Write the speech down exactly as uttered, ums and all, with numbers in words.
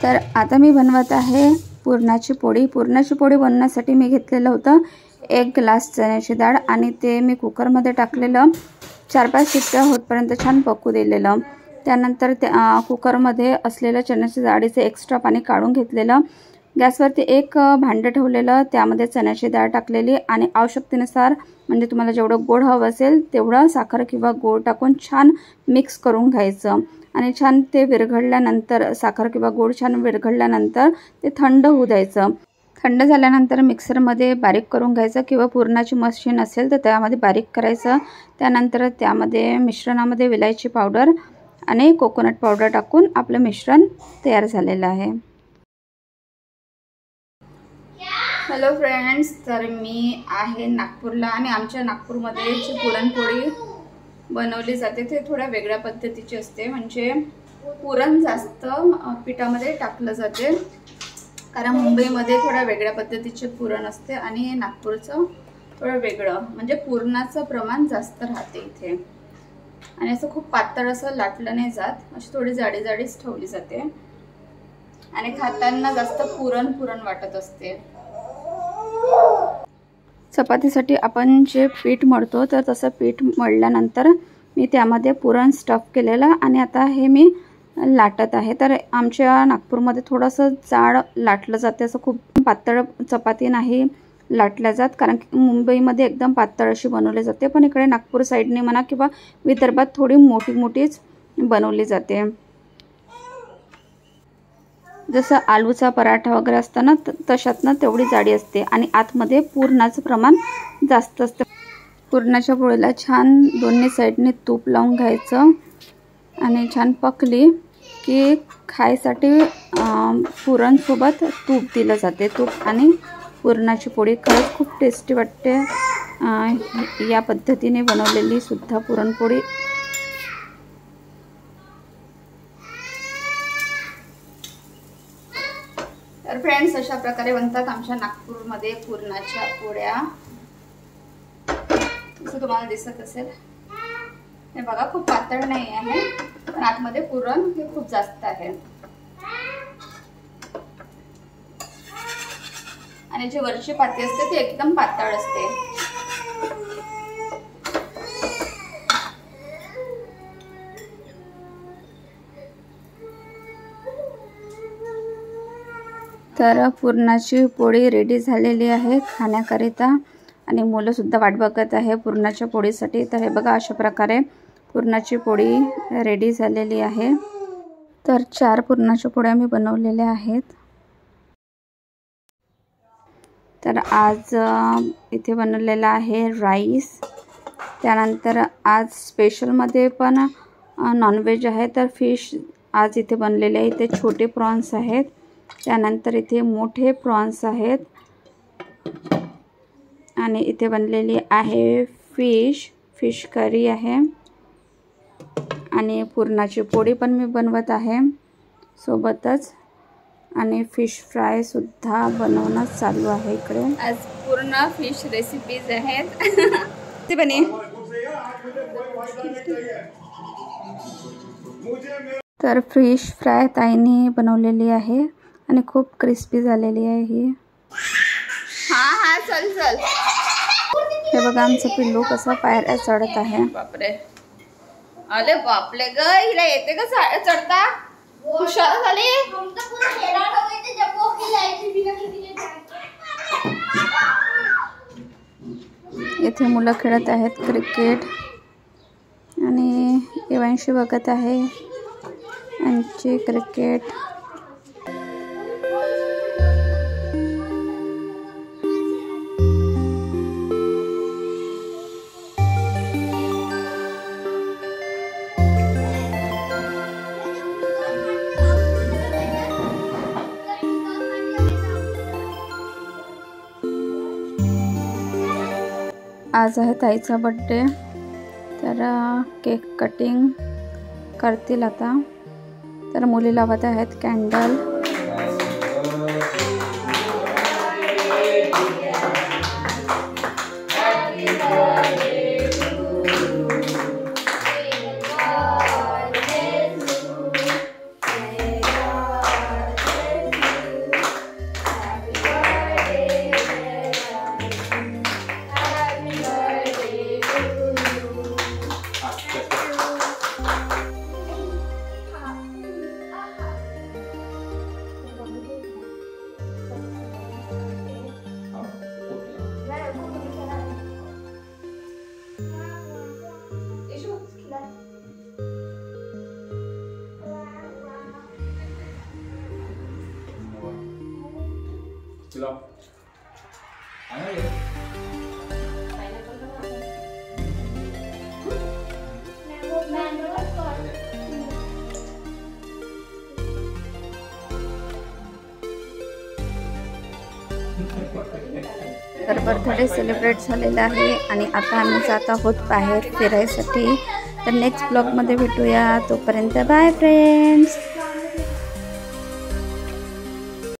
तर आता मी बनवत आहे पुरणाची पोळी। पुरणाची पोळी बनवण्यासाठी मी घेतलेलं होतं एक ग्लास चण्याची डाळ आणि ते मी कुकरमध्ये टाकलेलं, चार पाच शिट्ट्या होतपर्यंत छान पकू दिलेलं। त्यानंतर ते कुकरमध्ये असलेलं चण्याच्या डाळीचं एक्स्ट्रा पाणी काढून घेतलेलं। गॅसवरती एक भांडं ठेवलेलं, त्यामध्ये चण्याची डाळ टाकलेली आणि आवश्यकतेनुसार म्हणजे तुम्हाला जेवढं गोड हवं असेल तेवढं साखर किंवा गोड टाकून छान मिक्स करून घ्यायचं आणि छान ते विरघळल्यानंतर साखर किंवा गोड छान विरघळल्यानंतर ते थंड होऊ द्यायचं। थंड झाल्यानंतर मिक्सरमध्ये बारीक करून घ्यायचं किंवा पुरणाची मशीन असेल तर त्यामध्ये बारीक करायचं। त्यानंतर त्यामध्ये मिश्रणामध्ये विलायची पावडर आणि कोकोनट पावडर टाकून आपलं मिश्रण तयार झालेलं आहे। हॅलो फ्रेंड्स, तर मी आहे नागपूरला आणि आमच्या नागपूरमध्ये जी पुरणपोळी बनवली जाते ते थोड्या वेगळ्या पद्धतीची असते। म्हणजे पुरण जास्त पिठामध्ये टाकलं जाते, कारण मुंबईमध्ये थोड्या वेगळ्या पद्धतीचे पुरण असते आणि नागपूरचं थोडं वेगळं, म्हणजे पुरणाचं प्रमाण जास्त राहते इथे आणि असं खूप पातळ असं लाटलं नाही जात, अशी थोडी जाडी जाडीच ठेवली जाते आणि खाताना जास्त पुरण पुरण वाटत असते। चपातीसाठी आपण जे पीठ मळतो तर तसं पीठ मळल्यानंतर मी त्यामध्ये पुरण स्टफ केलेलं आणि आता हे मी लाटत आहे। तर आमच्या नागपूरमध्ये थोडंसं जाड लाटलं जाते, असं खूप पातळ चपाती नाही लाटल्या जात, कारण की मुंबईमध्ये एकदम पातळ अशी बनवली जाते, पण इकडे नागपूर साईडने म्हणा किंवा विदर्भात थोडी मोठी मोठीच बनवली जाते। जसं आलूचा पराठा वगैरे असताना तशातनं तेवढी जाडी असते आणि आतमध्ये पुरणाचं प्रमाण जास्त असतं। पुरणाच्या पोळीला छान दोन्ही साईडने तूप लावून घ्यायचं आणि छान पकली की खायसाठी पुरणसोबत तूप दिलं जाते। तूप आणि पुरणाची पोळी खरंच खूप टेस्टी वाटते या पद्धतीने बनवलेली सुद्धा पुरणपोळी। तर फ्रेंड्स, अशा प्रकारे बनतात आमच्या नागपूरमध्ये पुरणाच्या पोळ्या। जसं तुम्हाला दिसत असेल हे बघा, खूप पातळ नाही आहे पण आतमध्ये पुरण हे खूप जास्त आहे आणि जी वरची पाती असते ती एकदम पातळ असते। तर पुरणाची पोळी रेडी झालेली आहे खाण्याकरिता आणि मुलं सुद्धा वाट बघत आहे पुरणाच्या पोळीसाठी। तर हे बघा, अशा प्रकारे पुरणाची पोळी रेडी झालेली आहे। तर चार पुरणाच्या पोळ्या मी बनवलेल्या आहेत। तर आज इथे बनवलेला आहे राईस। त्यानंतर आज स्पेशलमध्ये पण नॉनव्हेज आहे, तर फिश आज इथे बनलेले आहे। इथे छोटे प्रॉन्स आहेत, त्यानंतर इथे मोठे प्रॉन्स आहेत आणि इथे बनलेली आहे फिश फिश करी आहे आणि पुरणाची पोळी पण मी बनवत आहे सोबतच आणि फिश फ्राय सुद्धा बनवणं चालू आहे इकडे। आज पूर्ण फिश रेसिपीज आहेत ते बने। तर फिश फ्राय ताईने बनवलेली आहे आणि खूप क्रिस्पी झालेली आहे ही। हा हा चल चल। हे बघा, आमचं पिल्लू कसं पायऱ्या चढत आहे। बापरे, अरे बापले ग, हिला येते का चढता? हुशार झाली। इथे मुलं खेळत आहेत क्रिकेट आणि इवांशी बघत आहे यांची क्रिकेट। आज आहे ताईचा बर्थडे, तर केक कटिंग करतील आता। तर मुली लावत आहेत कॅन्डल। तर बर्थडे सेलिब्रेट झालेला आहे आणि आता आम्ही जात आहोत बाहेर फिरायसाठी. तर नेक्स्ट ब्लॉगमध्ये भेटूया. तोपर्यंत बाय फ्रेंड्स.